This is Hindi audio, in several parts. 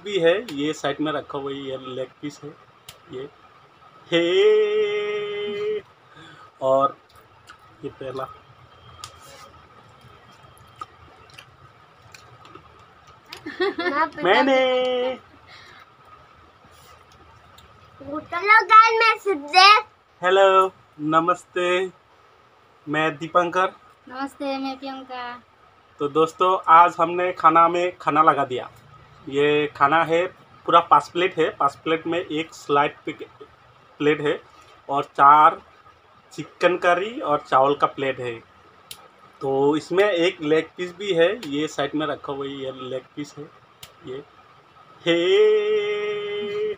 भी है, ये साइड में रखा हुआ है, ये लेग पीस है ये हे। और ये पहला मैंने। हेलो गाइस, मैं सिद्धेश। हेलो, नमस्ते, मैं दीपंकर। नमस्ते, मैं प्रियंका। तो दोस्तों, आज हमने खाना में खाना लगा दिया। ये खाना है पूरा 5 प्लेट है। 5 प्लेट में एक स्लाइड प्लेट है और 4 चिकन करी और चावल का प्लेट है। तो इसमें एक लेग पीस भी है, ये साइड में रखा हुआ है, ये लेग पीस है ये हे।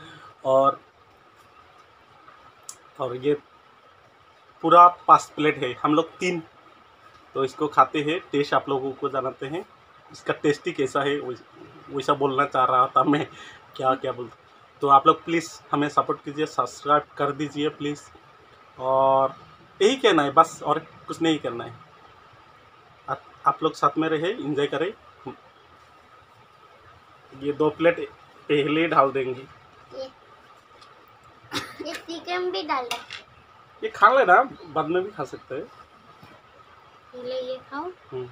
और ये पूरा 5 प्लेट है, हम लोग 3। तो इसको खाते हैं, टेस्ट आप लोगों को जानते हैं इसका टेस्ट ही कैसा है, वैसा बोलना चाह रहा था मैं। क्या क्या बोलता। तो आप लोग प्लीज़ हमें सपोर्ट कीजिए, सब्सक्राइब कर दीजिए प्लीज़। और यही कहना है बस, और कुछ नहीं करना है। आप लोग साथ में रहे, एंजॉय करें। ये 2 प्लेट पहले डाल देंगे। ये चिकन भी डाल दे। ये खा लेना, बाद में भी खा सकते हैं। पहले ये खाओ।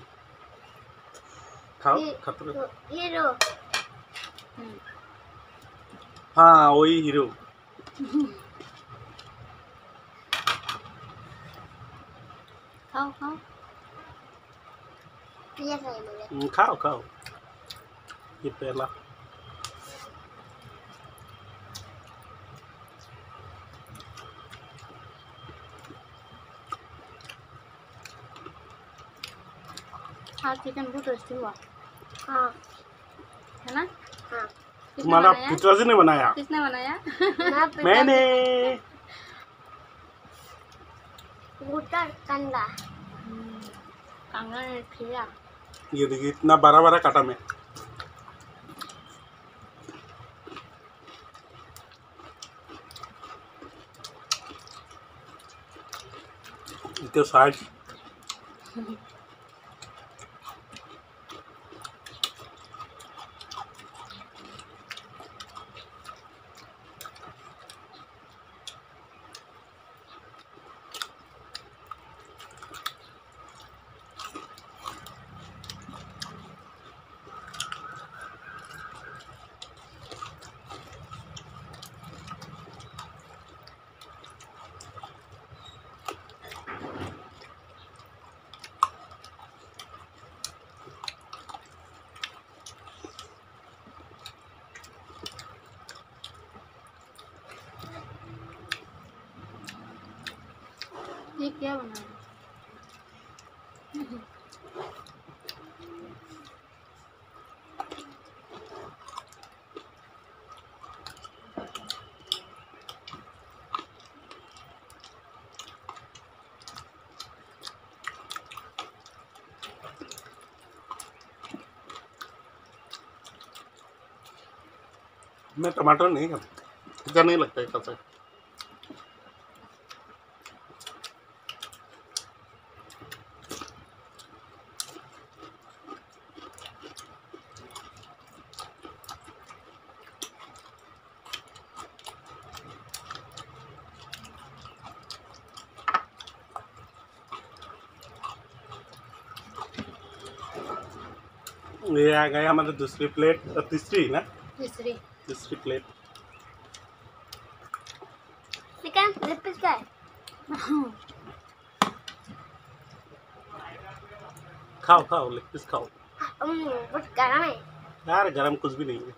खाओ, खाते रहो। ये लो। हाँ, वही हीरो। खाओ खाओ। ये खाओ मुझे। खाओ खाओ। ये पहला हाँ, चिकन बहुत टेस्टी हुआ। हाँ, है ना? हाँ। तुम्हारा पिताजी ने बनाया? किसने बनाया? मैंने। कंगा कंगा ने खिया। ये देखिए, इतना बड़ा बड़ा काटा में। इसके साइज ये क्या बनाया? मैं टमाटर नहीं खाता, अच्छा नहीं लगता है खाता। ये आ गया हमारे दूसरी प्लेट, तीसरी ना? तीसरी प्लेट। चिकन लेग पीस का है। खाओ खाओ, लेग पीस खाओ। बहुत गरम है। यार गरम कुछ भी नहीं है।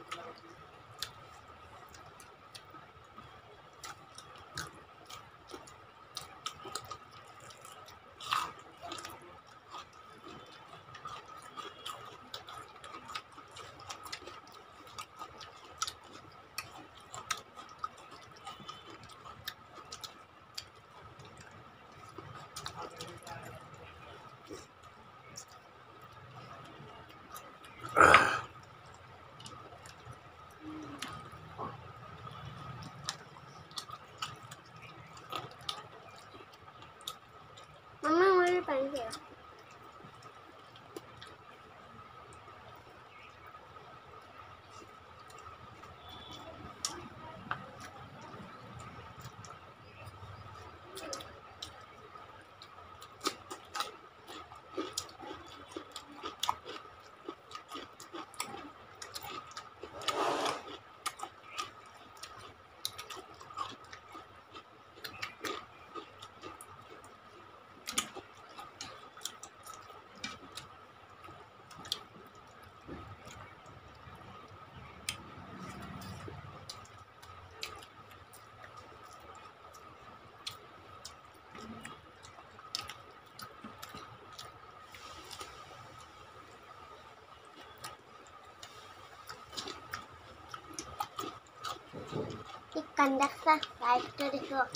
कंडक सब्सक्राइब तो देखो।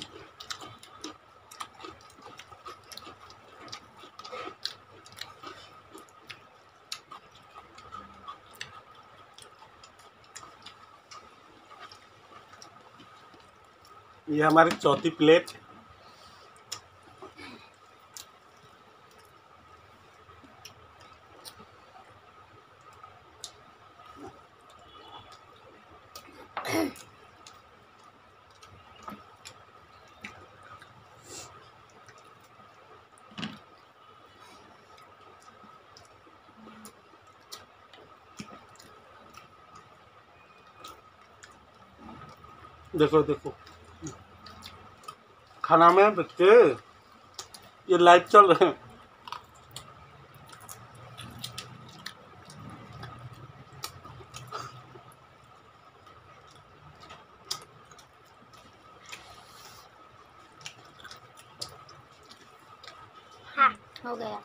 ये हमारी चौथी प्लेट। देखो देखो खाना में बच्चे ये लाइव चल रहे हैं। हाँ हो गया।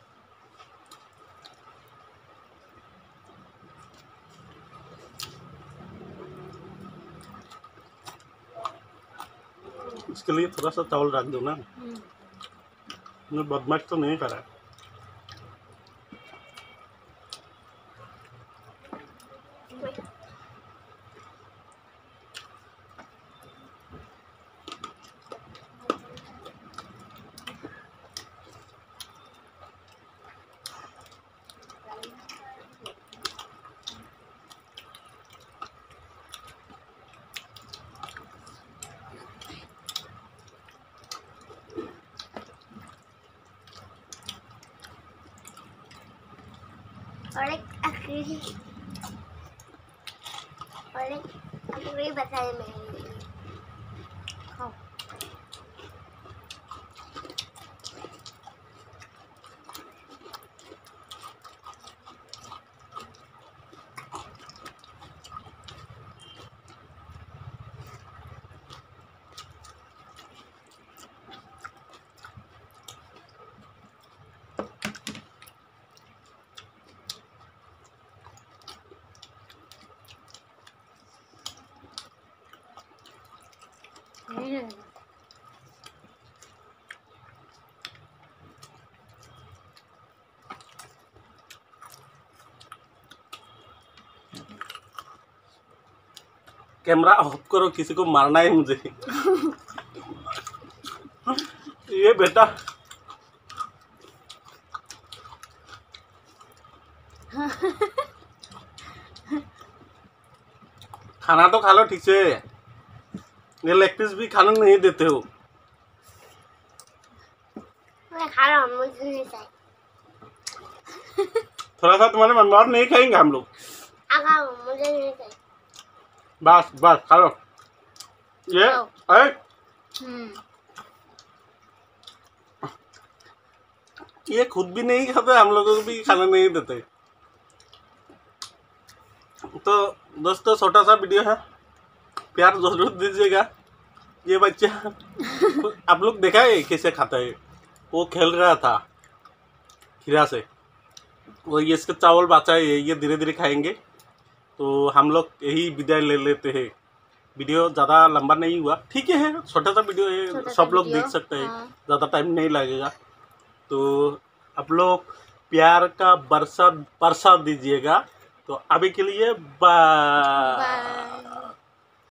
इसके लिए थोड़ा सा चावल रख दो ना। मैं बदमाश तो नहीं करा। और एक आखिरी बताए मेरे लिए। खाओ। कैमरा ऑफ करो, किसी को मारना है मुझे। ये बेटा खाना तो खा लो ठीक से। ये लेग पीस भी खाना नहीं देते हो। मैं खा रहा हूँ, मुझे नहीं चाहिए। थोड़ा सा तुम्हारे मन और नहीं खाएंगे हम लोग। मुझे नहीं चाहिए। बस बस खा लो। ये ये खुद भी नहीं खाते, हम लोगों को भी खाना नहीं देते। तो दोस्तों छोटा सा वीडियो है, प्यार जरूर दीजिएगा। ये बच्चा आप लोग देखा है कैसे खाता है। वो खेल रहा था खीरा से, वो ये इसका चावल बचा है, ये धीरे धीरे खाएंगे। तो हम लोग यही विदाई ले लेते हैं। वीडियो ज़्यादा लंबा नहीं हुआ, ठीक है, छोटा सा वीडियो है, सब लोग देख सकते हैं। हाँ। ज़्यादा टाइम नहीं लगेगा। तो आप लोग प्यार का बरसात दीजिएगा। तो अभी के लिए बाय।